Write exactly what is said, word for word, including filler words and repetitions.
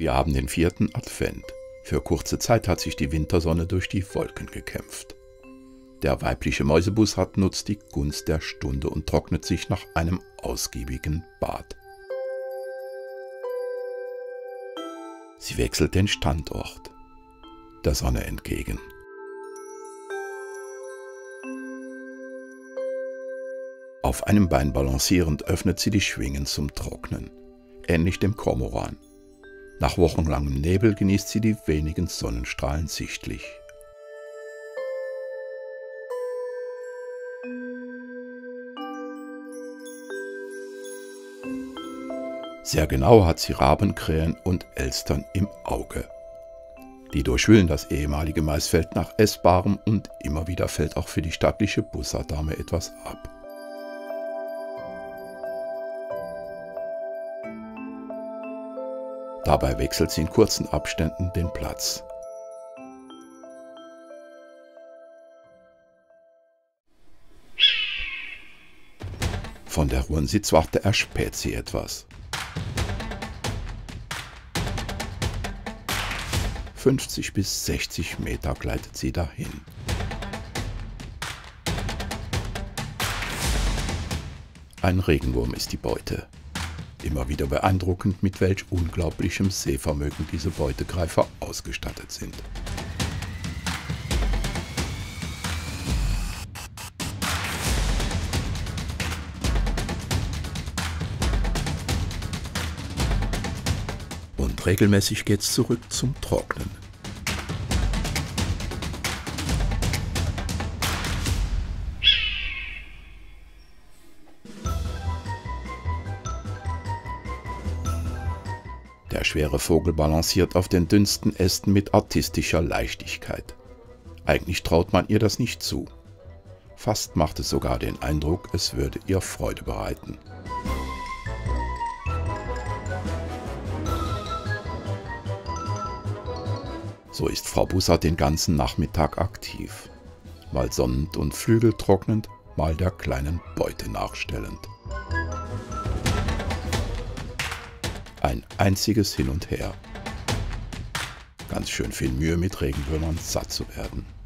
Wir haben den vierten Advent. Für kurze Zeit hat sich die Wintersonne durch die Wolken gekämpft. Der weibliche Mäusebus hat nutzt die Gunst der Stunde und trocknet sich nach einem ausgiebigen Bad. Sie wechselt den Standort, der Sonne entgegen. Auf einem Bein balancierend öffnet sie die Schwingen zum Trocknen, ähnlich dem Kormoran. Nach wochenlangem Nebel genießt sie die wenigen Sonnenstrahlen sichtlich. Sehr genau hat sie Rabenkrähen und Elstern im Auge. Die durchwühlen das ehemalige Maisfeld nach Essbarem und immer wieder fällt auch für die stattliche Bussarddame etwas ab. Dabei wechselt sie in kurzen Abständen den Platz. Von der hohen Sitzwarte erspäht sie etwas. fünfzig bis sechzig Meter gleitet sie dahin. Ein Regenwurm ist die Beute. Immer wieder beeindruckend, mit welch unglaublichem Sehvermögen diese Beutegreifer ausgestattet sind. Und regelmäßig geht's zurück zum Trocknen. Der schwere Vogel balanciert auf den dünnsten Ästen mit artistischer Leichtigkeit. Eigentlich traut man ihr das nicht zu. Fast macht es sogar den Eindruck, es würde ihr Freude bereiten. So ist Frau Bussard den ganzen Nachmittag aktiv. Mal sonnend und Flügel trocknend, mal der kleinen Beute nachstellend. Ein einziges Hin und Her. Ganz schön viel Mühe, mit Regenwürmern satt zu werden.